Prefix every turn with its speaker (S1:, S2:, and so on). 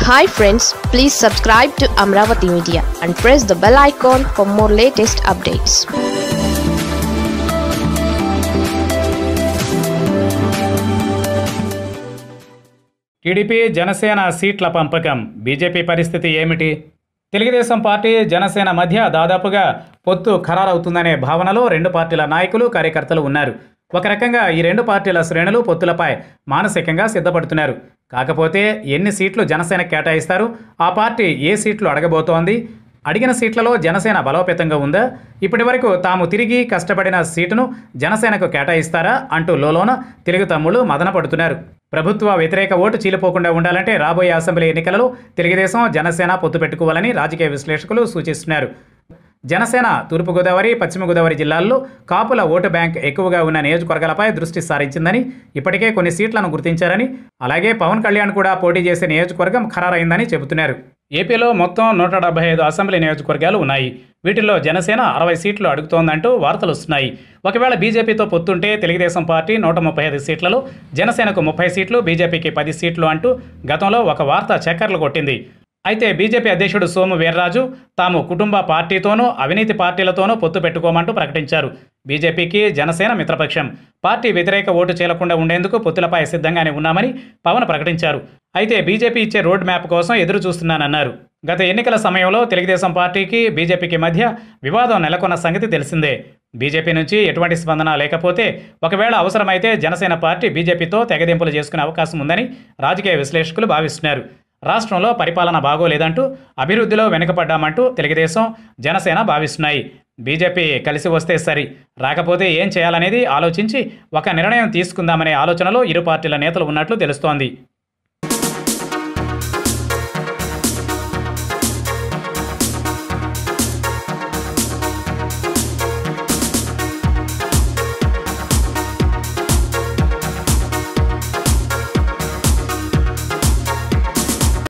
S1: Hi friends, please subscribe to Amaravathi Media and press the bell icon for more latest updates.
S2: TDP Janasena సీట్ల పంపకం BJP పరిస్థితి ఏమిటి? Telugu Desam party Janasena మధ్య దాదాపుగా పొత్తు ఖరారవుతుందనే భావనలో రెండు పార్టీల నాయకులు కార్యకర్తలు ఉన్నారు. ఒక రకంగా ఈ రెండు పార్టీల శ్రేణులు పొత్తులపై మానసికంగా సిద్ధపడుతున్నారు. కాకపోతే ఎన్ని సీట్లు జనసేన కేటాయిస్తారు, ఆ పార్టీ ఏ సీట్లు అడగబోతోంది, అడిగిన సీట్లలో జనసేన బలోపేతంగా ఉందా, ఇప్పటివరకు తాము తిరిగి కష్టపడిన సీటును జనసేనకు కేటాయిస్తారా అంటూ లోలోన తెలుగు తమ్ముళ్ళు మదన పడుతున్నారు. ప్రభుత్వ వ్యతిరేక ఓటు చీలిపోకుండా ఉండాలంటే రాబోయే అసెంబ్లీ ఎన్నికలలో తెలుగుదేశం జనసేన పొత్తు పెట్టుకోవాలని రాజకీయ విశ్లేషకులు సూచిస్తున్నారు. జనసేన తూర్పుగోదావరి, పశ్చిమ గోదావరి జిల్లాల్లో కాపుల ఓటు బ్యాంక్ ఎక్కువగా ఉన్న నియోజకవర్గాలపై దృష్టి సారించిందని, ఇప్పటికే కొన్ని సీట్లను గుర్తించారని, అలాగే పవన్ కళ్యాణ్ కూడా పోటీ చేసే నియోజకవర్గం ఖరారైందని చెబుతున్నారు. ఏపీలో మొత్తం 175 అసెంబ్లీ నియోజకవర్గాలు ఉన్నాయి. వీటిల్లో జనసేన 60 సీట్లు అడుగుతోందంటూ వార్తలు వస్తున్నాయి. ఒకవేళ బీజేపీతో పొత్తుంటే తెలుగుదేశం పార్టీ 135 సీట్లలో, జనసేనకు 30 సీట్లు, బీజేపీకి 10 సీట్లు అంటూ గతంలో ఒక వార్త చక్కర్లు కొట్టింది. అయితే బీజేపీ అధ్యక్షుడు సోము వీర్రాజు తాము కుటుంబ పార్టీతోనూ అవినీతి పార్టీలతోనూ పొత్తు పెట్టుకోమంటూ ప్రకటించారు. బీజేపీకి జనసేన మిత్రపక్షం. పార్టీ వ్యతిరేక ఓటు చేయకుండా ఉండేందుకు పొత్తులపై సిద్ధంగానే ఉన్నామని పవన్ ప్రకటించారు. అయితే బీజేపీ ఇచ్చే రోడ్ మ్యాప్ కోసం ఎదురు చూస్తున్నానన్నారు. గత ఎన్నికల సమయంలో తెలుగుదేశం పార్టీకి బీజేపీకి మధ్య వివాదం నెలకొన్న సంగతి తెలిసిందే. బీజేపీ నుంచి ఎటువంటి స్పందన లేకపోతే ఒకవేళ అవసరమైతే జనసేన పార్టీ బీజేపీతో తెగదెంపులు చేసుకునే అవకాశం ఉందని రాజకీయ విశ్లేషకులు భావిస్తున్నారు. రాష్ట్రంలో పరిపాలన బాగోలేదంటూ, అభివృద్ధిలో వెనుకపడ్డామంటూ తెలుగుదేశం జనసేన భావిస్తున్నాయి. బీజేపీ కలిసి వస్తే సరి, రాకపోతే ఏం చేయాలనేది ఆలోచించి ఒక నిర్ణయం తీసుకుందామనే ఆలోచనలో ఇరు పార్టీల నేతలు ఉన్నట్లు తెలుస్తోంది.